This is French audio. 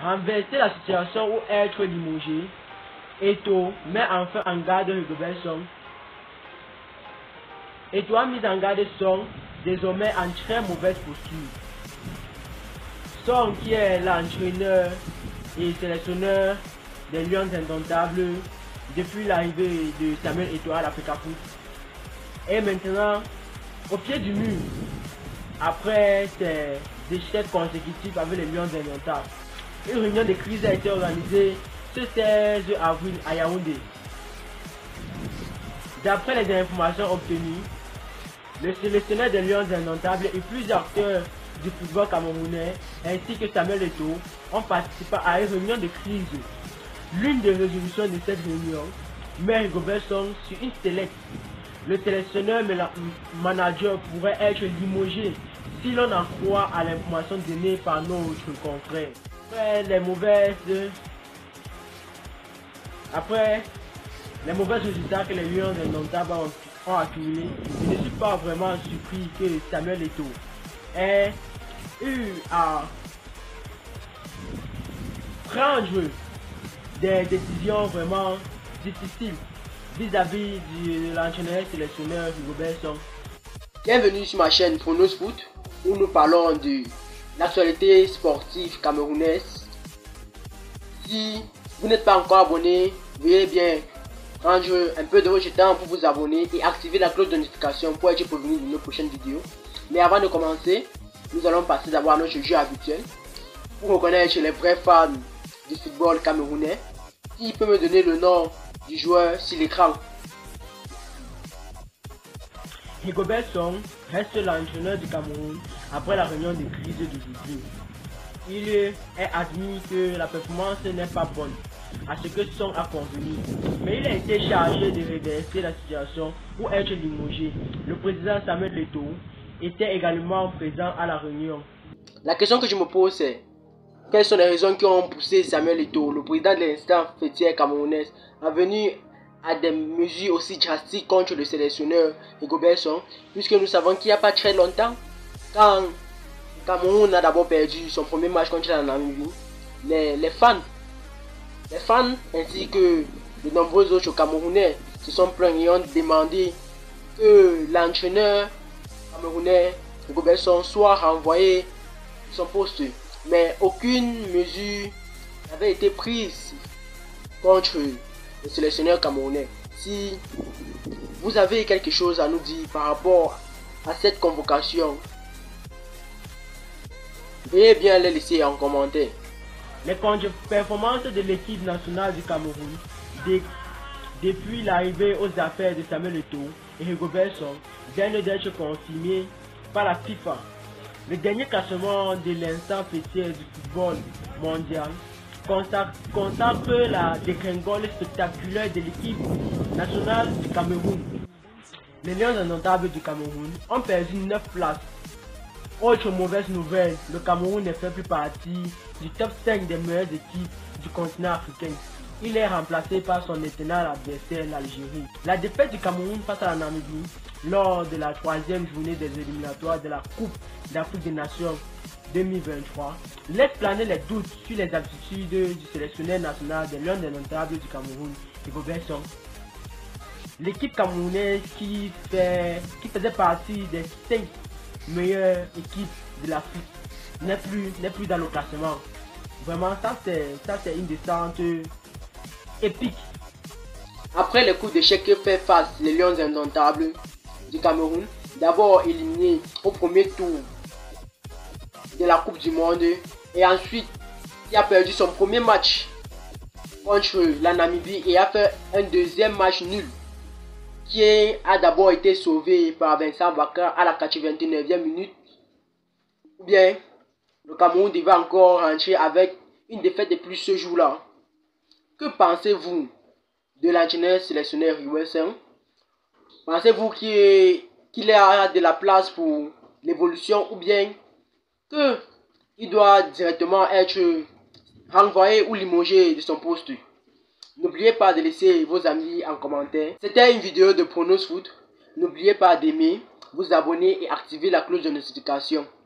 Renverser la situation ou être limogé, Eto'o met enfin en garde Rigobert Song. Eto'o a mis en garde Song, désormais en très mauvaise posture. Song, qui est l'entraîneur et sélectionneur des Lions Indomptables depuis l'arrivée de Samuel Eto'o à l'Africa Foot, est maintenant au pied du mur après ses échecs consécutifs avec les Lions Indomptables. Une réunion de crise a été organisée ce 16 avril à Yaoundé. D'après les informations obtenues, le sélectionneur des Lions Indomptables et plusieurs acteurs du football camerounais ainsi que Samuel Eto'o ont participé à une réunion de crise. L'une des résolutions de cette réunion met Rigobert Song sur une sellette. Le sélectionneur manager pourrait être limogé si l'on en croit à l'information donnée par notre confrère. Après les mauvais résultats que les Lions Indomptables ont accumulés, je ne suis pas vraiment surpris que Samuel Eto'o ait eu à prendre des décisions vraiment difficiles vis-à-vis de l'entraîneur sélectionneur Rigobert Song. Bienvenue sur ma chaîne Pronos Foot, où nous parlons de l'actualité sportive camerounaise. Si vous n'êtes pas encore abonné, veuillez bien prendre un peu de votre temps pour vous abonner et activer la cloche de notification pour être prévenu de nos prochaines vidéos. Mais avant de commencer, nous allons passer d'abord à notre jeu habituel pour reconnaître les vrais fans du football camerounais. Qui peut me donner le nom du joueur sur l'écran? Rigobert Song reste l'entraîneur du Cameroun après la réunion de crise d'aujourd'hui. Il est admis que la performance n'est pas bonne, à ce que Song a convenu, mais il a été chargé de reverser la situation ou être limogé. Le président Samuel Eto'o était également présent à la réunion. La question que je me pose est: quelles sont les raisons qui ont poussé Samuel Eto'o, le président de l'instance fêtière camerounaise, à venir à des mesures aussi drastiques contre le sélectionneur Rigobert Song, puisque nous savons qu'il n'y a pas très longtemps, quand le Cameroun a d'abord perdu son premier match contre la Namibie, les fans ainsi que de nombreux autres Camerounais se sont plaints et ont demandé que l'entraîneur camerounais Rigobert Song soit renvoyé de son poste. Mais aucune mesure n'avait été prise contre le sélectionneur camerounais. Si vous avez quelque chose à nous dire par rapport à cette convocation, veuillez bien les laisser en commentaire. Les contre-performances de l'équipe nationale du Cameroun depuis l'arrivée aux affaires de Samuel Eto'o et Rigobert Song viennent d'être confirmées par la FIFA. Le dernier classement de l'instance fêtière du football mondial consacre la dégringole spectaculaire de l'équipe nationale du Cameroun. Les Lions Indomptables du Cameroun ont perdu 9 places. Autre mauvaise nouvelle, le Cameroun ne fait plus partie du top 5 des meilleures équipes du continent africain. Il est remplacé par son éternel adversaire, l'Algérie. La défaite du Cameroun face à la Namibie lors de la 3e journée des éliminatoires de la Coupe d'Afrique des Nations 2023 laisse planer les doutes sur les aptitudes du sélectionneur national des Lions Indomptables du Cameroun, Rigobert Song. L'équipe camerounaise qui faisait partie des 5 meilleures équipes de l'Afrique n'est plus dans le classement. Vraiment, ça c'est une descente épique. Après le coup d'échec que fait face les Lions Indomptables du Cameroun, d'abord éliminé au premier tour de la Coupe du Monde, et ensuite il a perdu son premier match contre la Namibie et a fait un deuxième match nul qui a d'abord été sauvé par Vincent Bakar à la 89e minute. Ou bien le Cameroun devait encore rentrer avec une défaite de plus ce jour-là. Que pensez-vous de l'entraîneur sélectionneur Rigobert Song? Pensez-vous qu'il a de la place pour l'évolution, ou bien qu'il doit directement être renvoyé ou limogé de son poste? N'oubliez pas de laisser vos amis en commentaire. C'était une vidéo de Pronos Foot. N'oubliez pas d'aimer, vous abonner et activer la cloche de notification.